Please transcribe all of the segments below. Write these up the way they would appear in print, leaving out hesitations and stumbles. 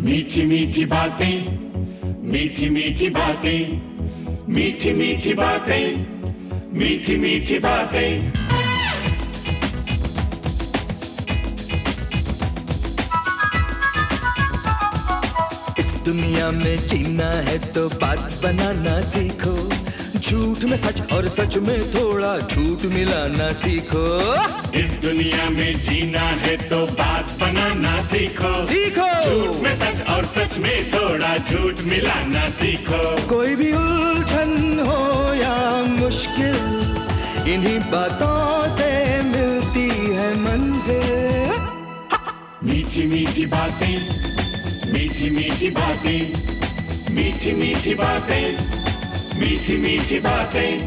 मीठी मीठी बातें, मीठी मीठी बातें, मीठी मीठी बातें, मीठी मीठी बातें। इस दुनिया में जीना है तो बात बनाना सीखो, झूठ में सच और सच में थोड़ा झूठ मिलाना सीखो। इस दुनिया में जीना है तो बात बनाना सीखो, सीखो। झूठ में सच और सच में थोड़ा झूठ मिलाना सीखो। कोई भी उलझन हो या मुश्किल, इन्हीं बातों से मिलती है मंजिल। मीठी मीठी बातें, मीठी मीठी बातें, मीठी मीठी बातें, मीठी मीठी बातें।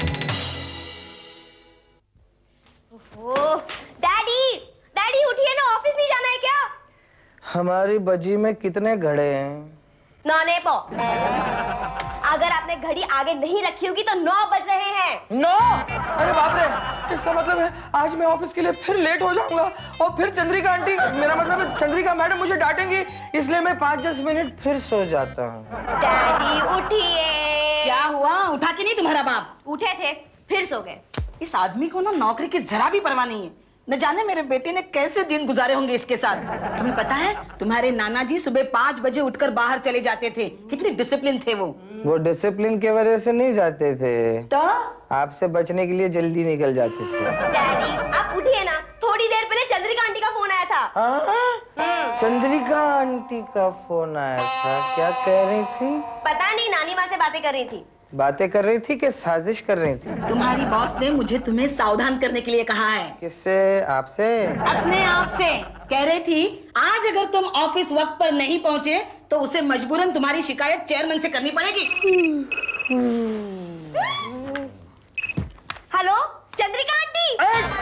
ओह, डैडी, डैडी उठिए ना, ऑफिस नहीं जाना है क्या? हमारी बजी में कितने घड़े हैं? नौने पो। अगर आपने घड़ी आगे नहीं रखी होगी तो 9 बज रहे हैं। 9? अरे बाप रे, इसका मतलब है आज मैं ऑफिस के लिए फिर लेट हो जाऊंगा और फिर चंद्रिका आंटी, मेरा मतलब है चंद्रिका मैडम मुझे डांटेंगी, इसलिए मैं 5-10 मिनट फिर सो जाता हूँ। डैडी उठिए। क्या हुआ, उठा के नहीं तुम्हारा बाप? उठे थे फिर सो गए। इस आदमी को ना नौकरी की जरा भी परवाह नहीं है। न जाने मेरे बेटे ने कैसे दिन गुजारे होंगे इसके साथ। तुम्हें पता है तुम्हारे नाना जी सुबह 5 बजे उठकर बाहर चले जाते थे, कितने डिसिप्लिन थे वो डिसिप्लिन की वजह से नहीं जाते थे, तो आपसे बचने के लिए जल्दी निकल जाते थे। डैडी आप उठिए ना, थोड़ी देर पहले चंद्रिका आंटी का फोन आया था। चंद्रिका आंटी का फोन आया था, क्या कह रही थी? पता नहीं, नानी माँ से बातें कर रही थी। बातें कर रही थी कि साजिश कर रही थी? तुम्हारी बॉस ने मुझे तुम्हें सावधान करने के लिए कहा है। किससे? आपसे? अपने आप से। कह रही थी आज अगर तुम ऑफिस वक्त पर नहीं पहुंचे तो उसे मजबूरन तुम्हारी शिकायत चेयरमैन से करनी पड़ेगी। हेलो चंद्रिका आंटी,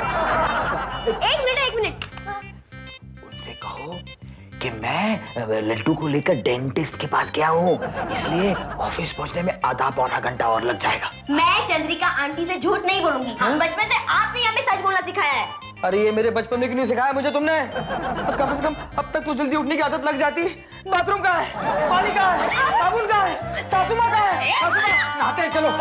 एक मिनट। उनसे कहो कि मैं लड्डू को लेकर डेंटिस्ट के पास गया हूँ, इसलिए ऑफिस पहुँचने में आधा पौना घंटा और लग जाएगा। मैं चंद्रिका आंटी से झूठ नहीं बोलूंगी। बचपन से आपने यहाँ पे सच बोलना सिखाया है। अरे ये मेरे बचपन में क्यों नहीं सिखाया मुझे तुमने? कम से कम अब तक तो जल्दी उठने की आदत लग जाती। बाथरूम कहाँ है? पानी कहाँ है? साबुन कहाँ है? सासू माँ कहाँ है? सासू माँ, नहाते हैं चलो।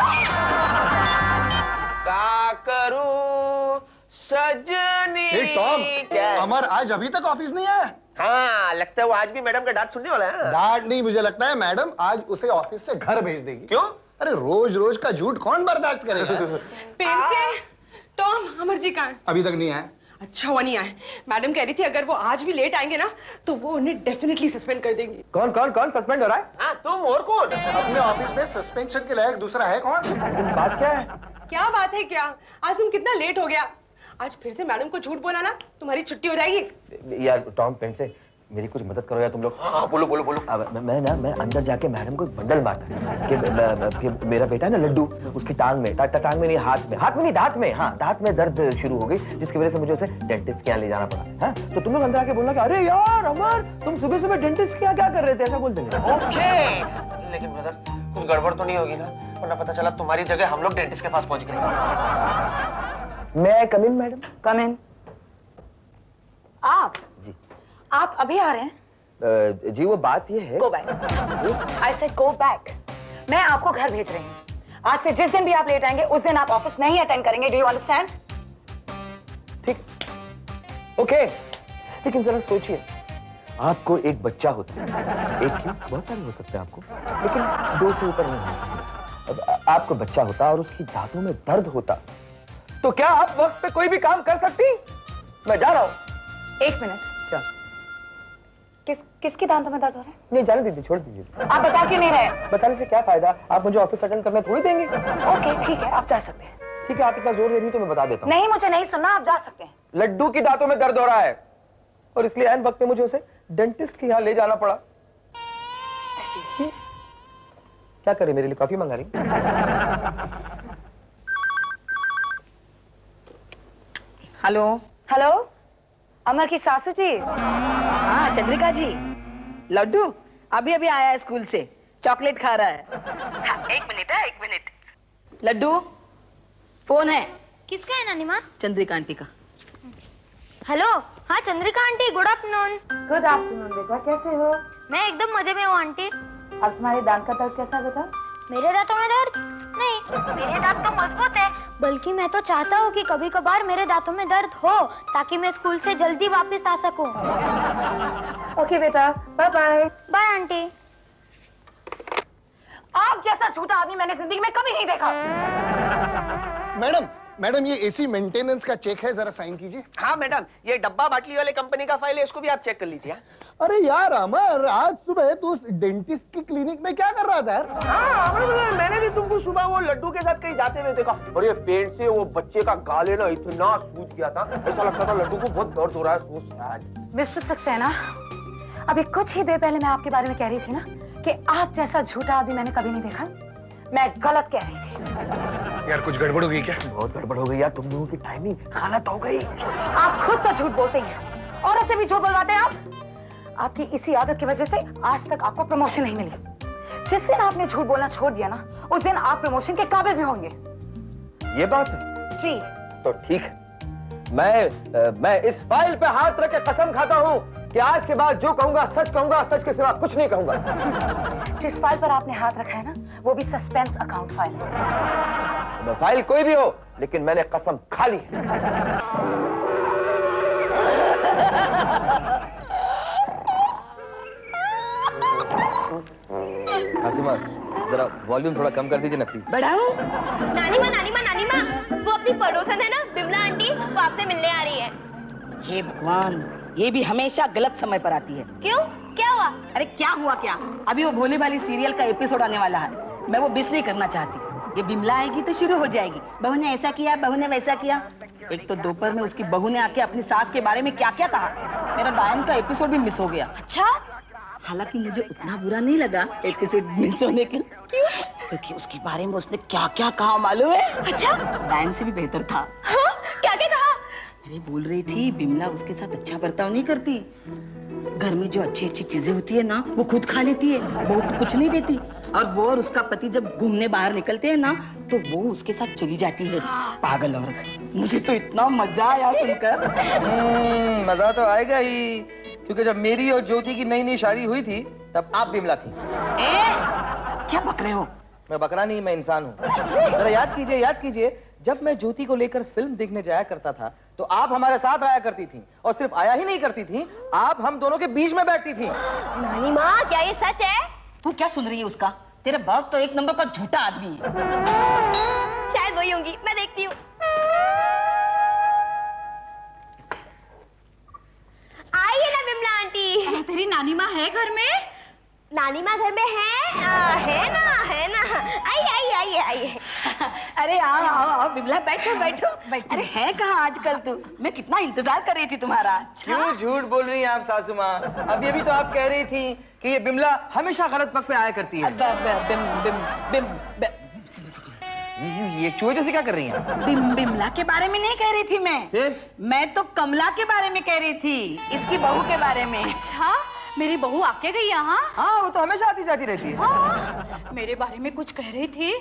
क्या करूं सजनी? टॉम, अमर आज अभी तक ऑफिस नहीं आया? हाँ, लगता है वो आज भी मैडम का डांट सुनने वाला है। डांट नहीं, मुझे लगता है मैडम आज उसे ऑफिस से घर भेज देगी। क्यों? अरे रोज रोज का झूठ कौन बर्दाश्त करेगा? टॉम, अमर जी कहाँ हैं? अभी तक नहीं आए। अच्छा हुआ नहीं आए। मैडम कह रही थी अगर वो आज भी लेट आएंगे ना तो वो उन्हें डेफिनेटली सस्पेंड कर देंगी। कौन सस्पेंड हो रहा है? हाँ, तुम और कौन? अपने ऑफिस में सस्पेंशन के लायक दूसरा है कौन? बात क्या है? क्या बात है क्या? आज तुम कितना लेट हो गया। आज फिर से मैडम को झूठ बोला ना, तुम्हारी छुट्टी हो जाएगी। यार टॉम, पेन से मेरी कुछ मदद करो यार तुम लोग। हाँ, बोलो। अब मैं अंदर जाके मैडम को एक बंडल मारता कि मेरा बेटा है ना लड्डू, उसकी टांग में टांग में नहीं, हाथ में नहीं, दांत में दर्द शुरू हो गई, जिसकी वजह से मुझे उसे डेंटिस्ट के यहाँ ले जाना पड़ा। हाँ, तो तुम लोग अंदर आके बोलना कि अरे यार अमर, तुम सुबह डेंटिस्ट के यहाँ क्या कर रहे थे, ऐसा बोल देंगे। ओके, लेकिन ब्रदर कुछ गड़बड़ तो नहीं होगी ना, वरना पता चला तुम्हारी जगह हम लोग डेंटिस्ट के पास पहुंच गए। मैं कम इन मैडम? कम इन। आप अभी आ रहे हैं? जी वो बात ये है। Go back. I said go back. मैं आपको घर भेज रही हूँ। आज से जिस दिन भी आप लेट आएंगे उस दिन आप ऑफिस नहीं अटेंड करेंगे। Do you understand? ठीक, ओके। लेकिन जरा सोचिए, आपको एक बच्चा होता है, एक क्यों बहुत सारे हो सकते हैं आपको, लेकिन 2 से ऊपर नहीं। अब आपको बच्चा होता और उसकी दांतों में दर्द होता, तो क्या आप वक्त पे कोई भी काम कर सकती? मैं जा रहा हूँ। 1 मिनट। क्या? किसके दांतों में दर्द हो रहा है? नहीं, जाने दीजिए, छोड़ दीजिए। आप बता क्यों नहीं रहे? बताने से क्या फायदा? आप मुझे ऑफिस अटेंड करने थोड़ी देंगे। ओके ठीक है, आप जा सकते हैं। ठीक है, आप इतना जोर दे रही तो मैं बता देता हूँ। नहीं, मुझे नहीं सुनना, आप जा सकते हैं। लड्डू की दांतों में दर्द हो रहा है और इसलिए ऐन वक्त में मुझे उसे डेंटिस्ट के यहाँ ले जाना पड़ा। क्या करे, मेरे लिए कॉफी मंगा रही? हेलो, अमर की सासू जी। हाँ चंद्रिका जी, लड्डू अभी आया है स्कूल से, चॉकलेट खा रहा है। हाँ, एक मिनट। लड्डू, फोन है। किसका है नानी माँ? चंद्रिका आंटी का। हेलो, हाँ Chandrika aunty, good afternoon. Good afternoon बेटा, कैसे हो? मैं एकदम मजे में हूँ आंटी। अब तुम्हारे दांत का दर्द कैसा बेटा? मेरे दांतों में दर्द नहीं, मेरे दांत तो मजबूत है। बल्कि मैं तो चाहता हूँ कि कभी कभार मेरे दांतों में दर्द हो ताकि मैं स्कूल से जल्दी वापस आ सकूं। ओके बेटा, बाय बाय। Bye aunty. आप जैसा झूठा आदमी मैंने जिंदगी में कभी नहीं देखा। मैडम मैडम, ये एसी मेंटेनेंस का चेक है, जरा साइन कीजिए। हाँ मैडम, ये डब्बा बाटली वाले कंपनी का फाइल है, इसको भी आप चेक कर लीजिए। अरे यार अमर, आज सुबह तू उस डेंटिस्ट की क्लिनिक में क्या कर रहा था यार? हाँ, मैंने भी तुमको सुबह वो लड्डू के साथ कहीं जाते हुए देखा और ये पेड़ से वो बच्चे का गाल ना इतना सूज गया था, ऐसा लगता था लड्डू को बहुत दर्द हो रहा है। मिस्टर सक्सेना, अभी कुछ ही देर पहले मैं आपके बारे में कह रही थी ना कि आप जैसा झूठा आदमी मैंने कभी नहीं देखा। मैं गलत कह रही थी। यार कुछ गड़बड़ हो गई क्या? बहुत गड़बड़ हो गई यार, तुम लोगों की टाइमिंग गलत हो गई। आप खुद तो झूठ बोलते हैं, औरत से भी झूठ बोलवाते हैं आप। आपकी इसी आदत की वजह से आज तक आपको प्रमोशन नहीं मिली। जिस दिन आपने झूठ बोलना छोड़ दिया ना, उस दिन आप प्रमोशन के काबिल भी होंगे। ये बात है? जी। तो ठीक है, मैं इस फाइल पे हाथ रख के कसम खाता हूँ कि आज के बाद जो कहूंगा सच के सिवा कुछ नहीं कहूंगा। जिस फाइल पर आपने हाथ रखा है ना, वो भी सस्पेंस अकाउंट फाइल है। फाइल कोई भी हो, लेकिन मैंने कसम खा ली है। आसिमा, जरा वॉल्यूम थोड़ा कम कर दीजिए ना प्लीज। बढ़ाऊं? नानी माँ, वो अपनी पड़ोसन है ना बिमला आंटी, वो आपसे मिलने आ रही है। हे भगवान, ये भी हमेशा गलत समय पर आती है। क्यों, क्या हुआ? अरे क्या हुआ क्या, अभी वो भोले वाली सीरियल का एपिसोड आने वाला है। मैं वो मिस नहीं करना चाहती। ये बिमला आएगी तो शुरू हो जाएगी, बहू ने ऐसा किया, बहू ने वैसा किया। एक तो दोपहर में उसकी बहू ने आके अपनी सास के बारे में क्या क्या कहा। मेरा डायन का एपिसोड भी मिस हो गया। अच्छा? हालांकि मुझे उतना बुरा नहीं लगा एपिसोड मिस होने के, क्योंकि उसके बारे में उसने क्या क्या कहा मालूम है? अच्छा? डायन से भी बेहतर था। हाँ? क्या क्या कहा? अरे बोल रही थी बिमला उसके साथ अच्छा बर्ताव नहीं करती। घर में जो अच्छी अच्छी चीजें होती है ना, वो खुद खा लेती है, बहू को कुछ नहीं देती। और वो और उसका पति जब घूमने बाहर निकलते हैं ना, तो वो उसके साथ चली जाती है। पागल औरत। मुझे तो इतना मजा आया सुनकर। मजा तो आएगा ही, क्योंकि जब मेरी और ज्योति की नई नई शादी हुई थी तब आप बिमला थी। क्या बक रहे हो? मैं बकरा नहीं, मैं इंसान हूँ। जरा याद कीजिए, जब मैं ज्योति को लेकर फिल्म देखने जाया करता था तो आप हमारे साथ आया करती थी, और सिर्फ आया ही नहीं करती थी, आप हम दोनों के बीच में बैठती थी। नानी माँ, क्या ये सच है? तू क्या सुन रही है उसका? तेरा बाप तो एक नंबर का झूठा आदमी है। शायद वही होंगी, मैं देखती हूँ। आइए ना बिमला आंटी। तेरी नानी माँ है घर में? नानी माँ घर में है ना। आइए। अरे आओ बिमला, बैठो। अरे है कहाँ आजकल तू? मैं कितना इंतजार कर रही थी तुम्हारा। क्यों झूठ बोल रही हैं आप सासू माँ? अभी तो आप कह रही थी कि ये बिमला हमेशा गलत वक्त पे आया करती है। ये चूहे जैसे क्या कर रही हैं? बिमला के बारे में नहीं कह रही थी मैं तो कमला के बारे में कह रही थी, इसकी बहू के बारे में। अच्छा, मेरी बहू आके गई यहाँ? हाँ, वो तो हमेशा आती जाती रहती है। हाँ, मेरे बारे में कुछ कह रही थी।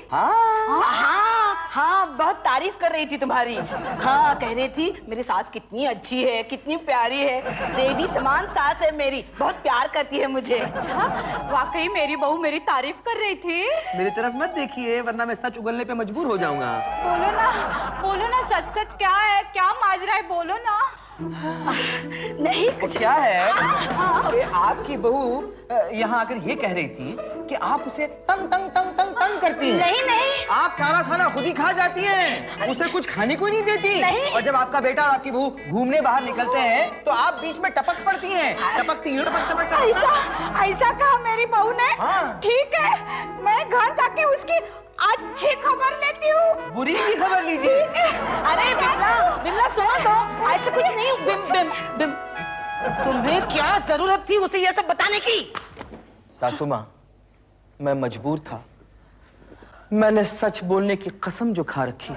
हाँ, बहुत तारीफ कर रही थी तुम्हारी। हाँ, कह रही थी मेरी सास कितनी अच्छी है, कितनी प्यारी है, देवी समान सास है मेरी, बहुत प्यार करती है मुझे। अच्छा, वाकई मेरी बहू मेरी तारीफ कर रही थी? मेरी तरफ मत देखिए, वरना मैं सच उगलने पे मजबूर हो जाऊंगा। बोलो ना सच क्या है, क्या माजरा है, बोलो ना। नहीं कुछ। क्या है? अरे आपकी बहू यहाँ आकर ये कह रही थी कि आप उसे तंग करती हैं। नहीं। आप सारा खाना खुद ही खा जाती हैं, उसे कुछ खाने को नहीं देती। नहीं। और जब आपका बेटा और आपकी बहू घूमने बाहर निकलते हैं तो आप बीच में टपक पड़ती हैं। ऐसा कहा मेरी बहू ने? हाँ। ठीक है, मैं घर जाके उसकी अच्छी खबर लेती हूँ। बुरी की खबर लीजिए। अरे बिमला सुनो तो, ऐसा कुछ नहीं। बिम तुम्हें क्या जरूरत थी उसे ये सब बताने की? सासू माँ, मैं मजबूर था, मैंने सच बोलने की कसम जो खा रखी।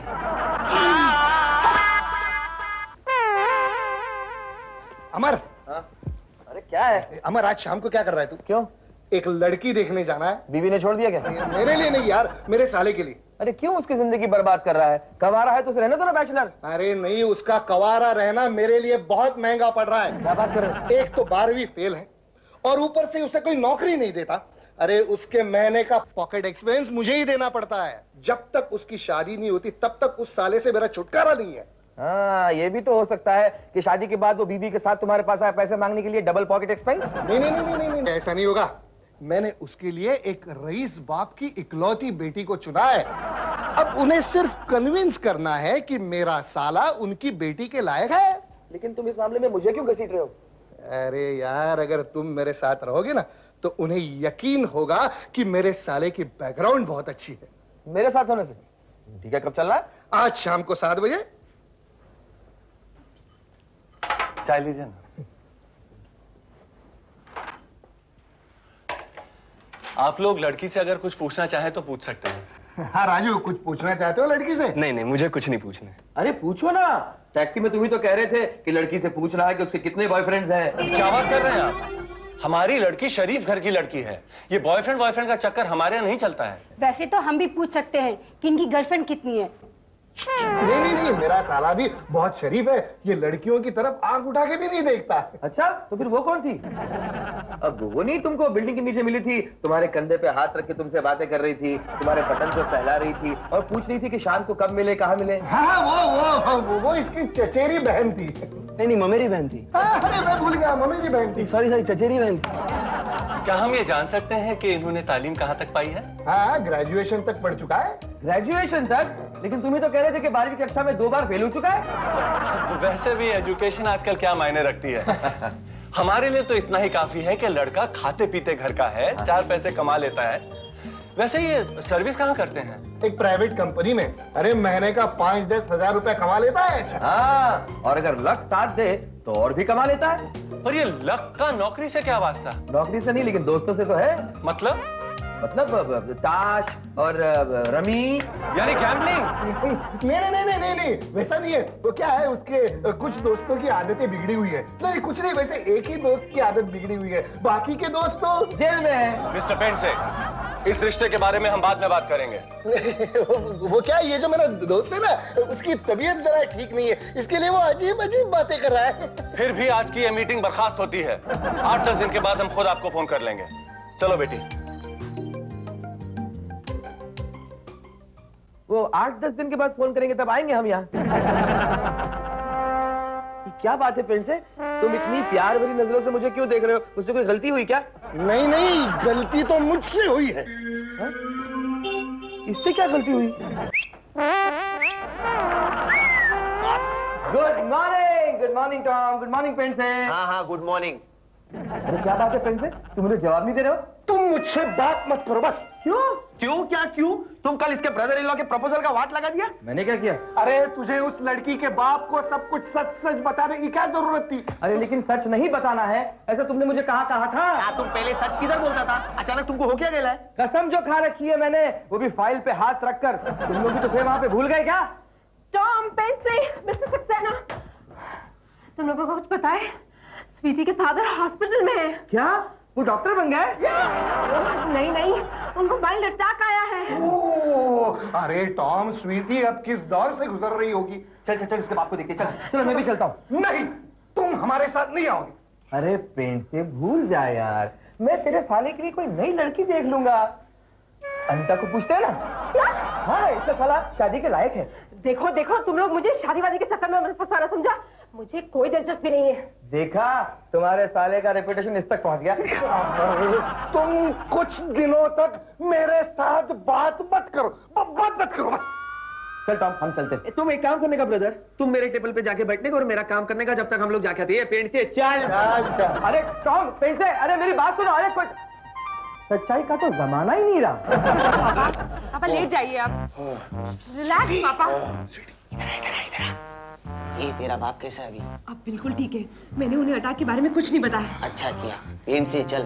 अमर। अरे क्या है? अमर, आज शाम को क्या कर रहा है तू? क्यों? एक लड़की देखने जाना है। बीवी ने छोड़ दिया क्या? मेरे लिए नहीं यार, मेरे साले के लिए। अरे क्यों उसकी जिंदगी बर्बाद कर रहा है? कवारा है तो उसे रहने दो ना बैचलर। अरे नहीं, उसका कवारा रहना मेरे लिए बहुत महंगा पड़ रहा है। क्या बात कर रहे हो? एक तो 12वीं फेल है और ऊपर से उसे कोई नौकरी नहीं देता। अरे उसके महीने का पॉकेट एक्सपेंस मुझे ही देना पड़ता है। जब तक उसकी शादी नहीं होती तब तक उस साले से मेरा छुटकारा नहीं है। हाँ, ये भी तो हो सकता है कि शादी के बाद वो बीवी के साथ तुम्हारे पास आए पैसे मांगने के लिए, डबल पॉकेट एक्सपेंस। नहीं नहीं नहीं नहीं नहीं, ऐसा नहीं होगा। मैंने उसके लिए एक रईस बाप की इकलौती बेटी को चुना है। अब उन्हें सिर्फ कन्विंस करना है कि मेरा साला उनकी बेटी के लायक है। लेकिन तुम इस मामले में मुझे क्यों घसीट रहे हो? अरे यार, अगर तुम मेरे साथ रहोगे ना तो उन्हें यकीन होगा कि मेरे साले की बैकग्राउंड बहुत अच्छी है। मेरे साथ होने से? ठीक है, कब चल रहा है? आज शाम को 7 बजे। चाय लीजिए ना। आप लोग लड़की से अगर कुछ पूछना चाहें तो पूछ सकते हैं। हाँ राजू, कुछ पूछना चाहते हो लड़की से? नहीं नहीं, मुझे कुछ नहीं पूछना है। अरे पूछो ना, टैक्सी में तुम ही तो कह रहे थे कि लड़की से पूछ रहा है कि उसके कितने बॉयफ्रेंड्स हैं। क्या बात कर रहे हैं आप? हमारी लड़की शरीफ घर की लड़की है। ये बॉयफ्रेंड बॉयफ्रेंड का चक्कर हमारे यहाँ नहीं चलता है। वैसे तो हम भी पूछ सकते हैं कि इनकी गर्लफ्रेंड कितनी है। नहीं नहीं नहीं, मेरा साला भी बहुत शरीफ है। ये लड़कियों की तरफ आंख उठा के भी नहीं देखता। अच्छा, तो फिर वो कौन थी? अब वो नहीं तुमको बिल्डिंग के नीचे मिली थी, तुम्हारे कंधे पे हाथ रख के तुमसे बातें कर रही थी, तुम्हारे बटन को सहला रही थी और पूछ रही थी कि शाम को कब मिले, कहाँ मिले? हाँ, वो इसकी चचेरी बहन थी। नहीं, ममेरी बहन थी। अरे मैं भूल गया, ममेरी बहन थी। सॉरी, चचेरी बहन थी। क्या हम ये जान सकते हैं कि इन्होंने तालीम कहाँ तक पाई है? हाँ, ग्रेजुएशन तक पढ़ चुका है। ग्रेजुएशन तक? लेकिन तुम ही तो कह रहे थे कि 12वीं कक्षा में 2 बार फेल हो चुका है। वैसे भी एजुकेशन आजकल क्या मायने रखती है। हमारे लिए तो इतना ही काफी है कि लड़का खाते पीते घर का है, 4 पैसे कमा लेता है। वैसे ये सर्विस कहाँ करते हैं? एक प्राइवेट कंपनी में। अरे महीने का 5-10 हजार रुपया कमा लेता है। हाँ, और अगर लक साथ दे तो और भी कमा लेता है। पर ये लक का नौकरी से क्या वास्ता? नौकरी से नहीं, लेकिन दोस्तों से तो है। मतलब ताश और रमी, यानी गैम्बलिंग? नहीं, वैसा नहीं है। वो क्या है, उसके कुछ दोस्तों की आदतें बिगड़ी हुई है। नहीं, कुछ नहीं, वैसे एक ही दोस्त की आदत बिगड़ी हुई है, बाकी के दोस्त तो जेल में है। मिस्टर पेंडसे, इस रिश्ते के बारे में हम बाद में बात करेंगे। वो क्या, ये जो मेरा दोस्त है ना, उसकी तबीयत जरा ठीक नहीं है, इसके लिए वो अजीब अजीब बातें कर रहा है। फिर भी आज की ये मीटिंग बर्खास्त होती है। 8-10 दिन के बाद हम खुद आपको फोन कर लेंगे। चलो बेटी। वो 8-10 दिन के बाद फोन करेंगे, तब आएंगे हम यहाँ। क्या बात है पेंडसे, तुम इतनी प्यार भरी नजरों से मुझे क्यों देख रहे हो? मुझसे कोई गलती हुई क्या? नहीं, गलती तो मुझसे हुई है। हा? इससे क्या गलती हुई? Good morning Tom, good morning Pendse. हाँ, गुड मॉर्निंग। अरे क्या बात है पेंडसे, तुम मुझे जवाब नहीं दे रहे हो? तुम मुझसे बात मत करो बस। क्यों? तुम कल इसके ब्रदर इन लॉ के प्रपोजल का वाट लगा दिया। मैंने क्या किया? अरे तुझे उस लड़की के बाप को सब कुछ सच बताने की क्या जरूरत थी? अरे लेकिन सच नहीं बताना है, ऐसा तुमने मुझे कहा था। तुम पहले सच किधर बोलता था, अचानक तुमको हो क्या गया? कसम जो खा रखी है मैंने, वो भी फाइल पे हाथ रखकर। तुम लोग भी तो फिर वहां पे भूल गए क्या? टॉम, पेंडसे, मिस्टर सक्सेना, तुम लोगों को कुछ पता है? स्वीटी के फादर हॉस्पिटल में है। क्या वो डॉक्टर बन गए? नहीं, उनको माइल्ड अटैक आया है। अरे टॉम, स्वीटी अब किस दौर से गुजर रही होगी। चल उसके बाप को देखते। चल मैं भी चलता हूँ। नहीं, तुम हमारे साथ नहीं आओगे। अरे पेंडसे भूल जा यार, मैं तेरे साले के लिए कोई नई लड़की देख लूंगा। अनिता को पूछते हैं ना? क्या? हाँ, इसका साला शादी के लायक है। देखो, तुम लोग मुझे शादीवादी के चक्कर में फंसाना समझा। मुझे कोई दिलचस्पी नहीं है। देखा, तुम्हारे साले का रेपुटेशन इस तक पहुंच गया। तुम कुछ दिनों तक मेरे साथ बात मत करो बस। चल टॉम, हम चलते। तुम एक काम करने का ब्रदर, तुम मेरे टेबल पे जाके बैठने का और मेरा काम करने का, जब तक हम लोग जाके आते हैं। पेंडसे चल। अरे टॉम, पेंडसे, अरे मेरी बात सुनो। अरे कोई सच्चाई का तो जमाना ही नहीं रहा। पापा लेट जाइए आप। रिलैक्स पापा। इधर ये तेरा बाप कैसा है अभी? अब बिल्कुल ठीक है। मैंने उन्हें अटैक के बारे में कुछ नहीं बताया। अच्छा किया। पेंडसे चल।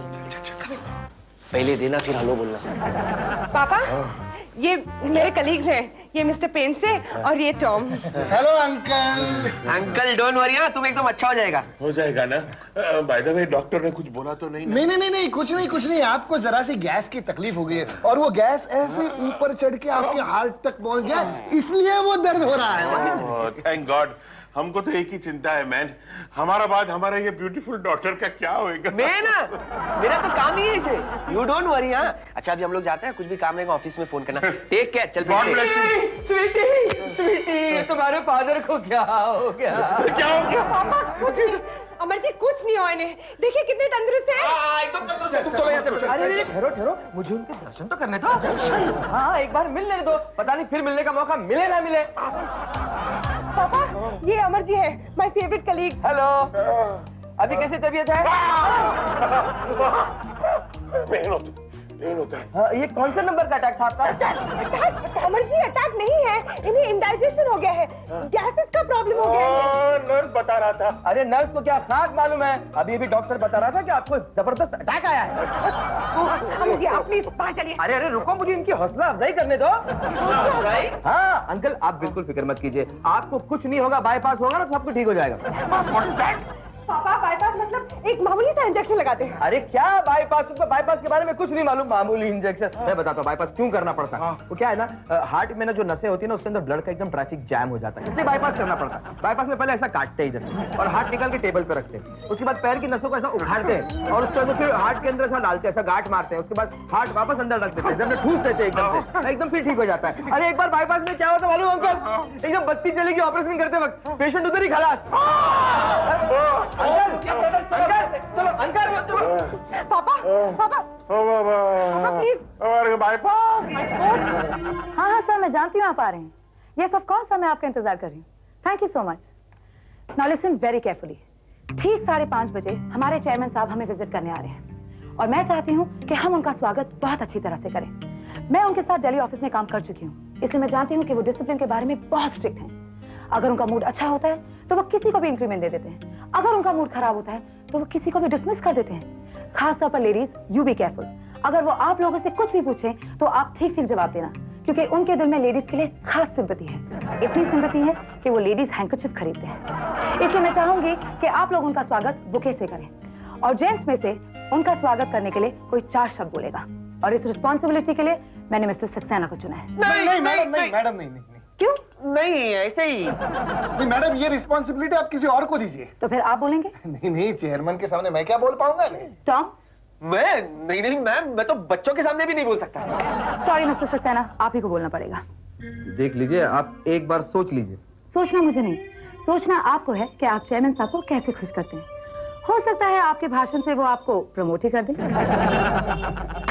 पहले देना फिर हेलो बोलना। पापा, ये मेरे कलीग्स हैं। ये मिस्टर पेंडसे और ये Tom. Hello uncle. Don't worry, तुम एकदम अच्छा हो जाएगा। हो जाएगा ना? बाय द वे, डॉक्टर ने कुछ बोला तो नहीं? नहीं, कुछ नहीं। आपको जरा सी गैस की तकलीफ हो गई है और वो गैस ऐसे ऊपर चढ़ के आपके हार्ट तक पहुंच गया, इसलिए वो दर्द हो रहा है। Thank God. हमको तो एक ही चिंता है मैन, हमारा बाद हमारा ये ब्यूटीफुल डॉटर का क्या होएगा। मैं ना, मेरा तो काम ही है, यू डोंट वरी। हाँ अच्छा, अभी हम लोग जाते हैं, कुछ भी काम रहेगा ऑफिस में फोन करना। टेक केयर, चल। स्वीटी, स्वीटी, तुम्हारे फादर को क्या हो गया? क्या हो गया? पापा कुछ नहीं, अमर जी कुछ नहीं हुआ इन्हें, देखिए कितने तंदुरुस्त हैं। एकदम तंदुरुस्त है। तुम चलो यहाँ से। अरे ठहरो ठहरो, मुझे उनके दर्शन तो करने दो। हाँ एक बार मिल लेने दो, पता नहीं फिर मिलने का मौका मिले ना मिले। पापा ये अमर जी है, माय फेवरेट कलीग। हेलो, अभी कैसी तबीयत है? पेन होता है। हाँ, ये कौन सा नंबर का अटैक था आपका? अटैक? अमर जी अटैक नहीं है, इन्हें इंडाइजेशन हो गया है, गैसेस का प्रॉब्लम हो गया है। नर्स बता रहा था। अरे नर्स को क्या खास मालूम है, अभी अभी डॉक्टर बता रहा था कि आपको जबरदस्त अटैक आया है। अमर जी आप प्लीज बाहर चलिए। अरे अरे रुको, मुझे इनकी हौसला अफजाई करने दो। हाँ अंकल आप बिल्कुल फिक्र मत कीजिए, आपको कुछ नहीं होगा, बाईपास होगा ना तो सब कुछ ठीक हो जाएगा। पापा बाईपास मतलब एक मामूली सा इंजेक्शन लगाते हैं। अरे क्या बाईपास, तुमको बाईपास के बारे में कुछ नहीं मालूम, मामूली इंजेक्शन। मैं बताता हूँ बाईपास क्यों करना पड़ता है। वो क्या है ना, हार्ट में ना जो नसें होती है ना, उसके अंदर ब्लड का एकदम ट्रैफिक जैम हो जाता है, इसलिए बाईपास करना पड़ता है। बाईपास में पहले ऐसा काटते हैं इधर और हार्ट निकाल के टेबल पे रखते हैं, उसके बाद पैर की नसों को ऐसा उखाड़ते हैं और उसके बाद फिर हार्ट के अंदर ऐसा डालते हैं, ऐसा गांठ मारते हैं, उसके बाद हार्ट वापस अंदर रख देते हैं, जब ठूस देते हैं एकदम फिर ठीक हो जाता है। अरे एक बार बाईपास में क्या होता मालूम अंकल, एकदम बत्ती चलेगी ऑपरेशन करते वक्त, पेशेंट उधर ही खलास। चलो अंकल। पापा पापा प्लीज। बाईपास। हाँ हाँ सर, मैं जानती हूँ आप आ रहे हैं, ये सब कौन सा मैं आपका इंतजार कर रही हूँ। Thank you so much. Now listen very carefully, ठीक 5:30 बजे हमारे चेयरमैन साहब हमें विजिट करने आ रहे हैं और मैं चाहती हूँ कि हम उनका स्वागत बहुत अच्छी तरह से करें। मैं उनके साथ दिल्ली ऑफिस में काम कर चुकी हूँ, इसलिए मैं जानती हूँ कि वो डिसिप्लिन के बारे में बहुत स्ट्रिक्ट हैं। अगर उनका मूड अच्छा होता है तो वो किसी को भी इंक्रीमेंट दे देते हैं, अगर उनका मूड खराब होता है तो वो किसी को भी डिसमिस कर देते हैं। खास तौर पर लेडीज, यू बी केयरफुल, अगर वो आप लोगों से कुछ भी पूछें तो आप ठीक ठीक जवाब देना, क्योंकि उनके दिल में लेडीज के लिए खास सिंपैथी है। इतनी सिंपैथी है कि वो लेडीज हैंकरचिप खरीदते हैं। इसलिए मैं चाहूंगी कि आप लोग उनका स्वागत बुके से करें और जेंट्स में से उनका स्वागत करने के लिए कोई 4 शब्द बोलेगा और इस रिस्पॉन्सिबिलिटी के लिए मैंने मिस्टर सक्सेना को चुना है। नहीं मैडम नहीं। क्यों? नहीं ऐसे ही नहीं मैडम, ये रिस्पॉन्सिबिलिटी आप किसी और को दीजिए। तो फिर आप बोलेंगे? नहीं चेयरमैन के सामने मैं क्या बोल पाऊंगा। टॉम? मैं नहीं मैम, मैं तो बच्चों के सामने भी नहीं बोल सकता। सॉरी मिस्टर सक्सेना, आप ही को बोलना पड़ेगा। देख लीजिए, आप एक बार सोच लीजिए। सोचना मुझे नहीं, सोचना आपको है कि आप चेयरमैन साहब को कैसे खुश करते हैं। हो सकता है आपके भाषण से वो आपको प्रमोट ही कर दें।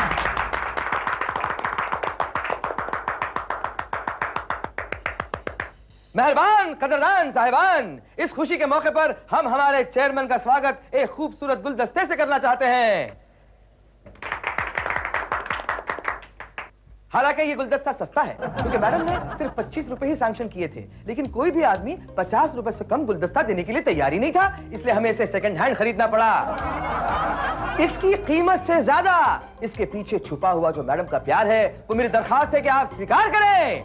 मेहरबान कदरदान साहिबान, इस खुशी के मौके पर हम हमारे चेयरमैन का स्वागत एक खूबसूरत गुलदस्ते से करना चाहते हैं। हालांकि ये गुलदस्ता सस्ता है क्योंकि मैडम ने सिर्फ 25 रुपए ही सैंक्शन किए थे, लेकिन कोई भी आदमी 50 रुपए से कम गुलदस्ता देने के लिए तैयार ही नहीं था, इसलिए हमें इसे सेकंड हैंड खरीदना पड़ा। इसकी कीमत से ज्यादा इसके पीछे छुपा हुआ जो मैडम का प्यार है, वो मेरी दरखास्त है कि आप स्वीकार करें।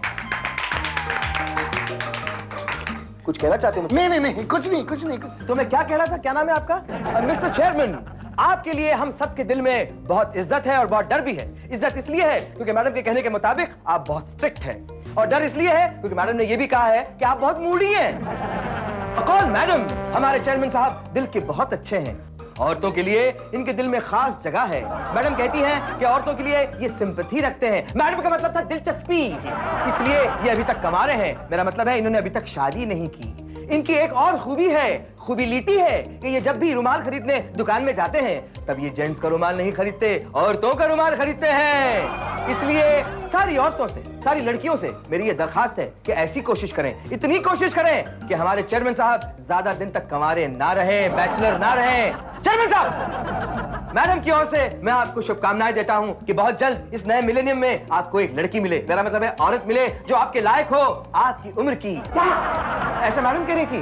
कुछ कहना चाहते हो? नहीं कुछ नहीं। तो मैं क्या कह रहा था, क्या नाम है आपका? मिस्टर चेयरमैन, आपके लिए हम सबके दिल में बहुत इज्जत है और बहुत डर भी है। इज्जत इसलिए है क्योंकि मैडम के कहने के मुताबिक आप बहुत स्ट्रिक्ट हैं और डर इसलिए है क्योंकि मैडम ने यह भी कहा है कि आप बहुत मूडी हैं। कौन मैडम, हमारे चेयरमैन साहब दिल के बहुत अच्छे हैं, औरतों के लिए इनके दिल में खास जगह है। मैडम कहती हैं कि औरतों के लिए ये सिंपैथी रखते हैं। मैडम का मतलब था दिलचस्पी, इसलिए ये अभी तक कमा रहे हैं। मेरा मतलब है इन्होंने अभी तक शादी नहीं की। इनकी एक और खूबी है, खूबीलिटी है कि ये जब भी रुमाल खरीदने दुकान में जाते हैं तब ये जेंट्स का रुमाल नहीं खरीदते, औरतों का रुमाल खरीदते हैं। इसलिए सारी औरतों से, सारी लड़कियों से मेरी ये दरखास्त है कि ऐसी कोशिश करें, इतनी कोशिश करें कि हमारे चेयरमैन साहब ज्यादा दिन तक कंवारे ना रहें, बैचलर ना रहें। चेयरमैन साहब, मैडम की ओर से मैं आपको शुभकामनाएं देता हूं कि बहुत जल्द इस नए मिलेनियम में आपको एक लड़की मिले, मेरा मतलब है औरत मिले जो आपके लायक हो, आपकी उम्र की। ऐसा मैडम कह रही थी।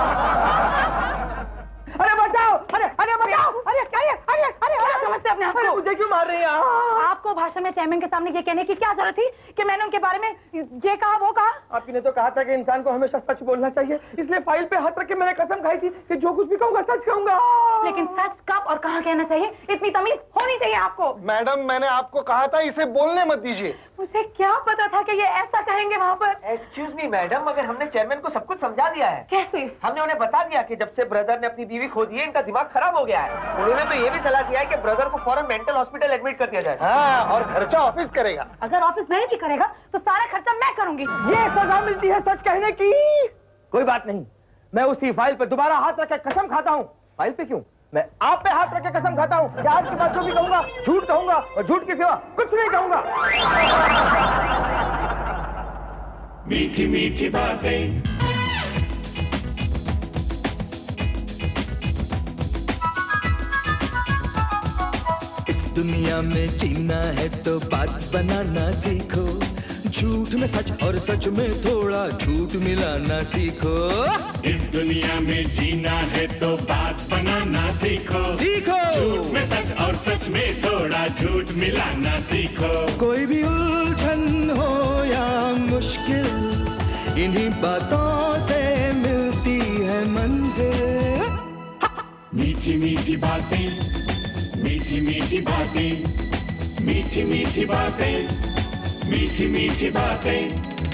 अरे बचाओ, अरे बचाओ, अरे समझते अपने आप को। मुझे क्यों मार रही हैं? आपको भाषण में चेयरमैन के सामने ये कहने की क्या जरूरत थी कि मैंने उनके बारे में ये कहा वो कहा? आपने तो कहा था कि इंसान को हमेशा सच बोलना चाहिए, इसलिए फाइल पे हाथ रख के मैंने कसम खाई थी कि जो कुछ भी कहूंगा सच कहूंगा। लेकिन सच कब और कहाँ कहना चाहिए, इतनी तमीज होनी चाहिए आपको। मैडम मैंने आपको कहा था इसे बोलने मत दीजिए। मुझे क्या पता था कि ये ऐसा कहेंगे वहाँ पर। एक्सक्यूज मी मैडम, मगर हमने चेयरमैन को सब कुछ समझा दिया है। कैसे? हमने उन्हें बता दिया कि जब से ब्रदर ने अपनी बीवी खो दी है, इनका दिमाग खराब हो गया है। उन्होंने तो ये भी सलाह दिया है कि ब्रदर को फौरन मेंटल हॉस्पिटल एडमिट कर दिया जाए। हाँ, और खर्चा ऑफिस करेगा। अगर ऑफिस नहीं भी करेगा तो सारा खर्चा मैं करूंगी। ये सजा मिलती है सच कहने की। कोई बात नहीं, मैं उसी फाइल पे दोबारा हाथ रख के कसम खाता हूँ। फाइल पे क्यों, मैं आप पे हाथ रख के कसम खाता हूँ कि आज के बाद जो भी कहूंगा झूठ कहूंगा और झूठ के सिवा कुछ नहीं कहूंगा। मीठी मीठी बातें, इस दुनिया में जीना है तो बात बनाना सीखो, झूठ में सच और सच में थोड़ा झूठ मिलाना सीखो। इस दुनिया में जीना है तो बात बनाना सीखो, सीखो। झूठ में सच और सच में थोड़ा झूठ मिलाना सीखो। कोई भी उलझन हो या मुश्किल, इन्हीं बातों से मिलती है मंजिल। मीठी मीठी बातें, मीठी मीठी बातें, मीठी मीठी बातें, मीठी मीठी बातें,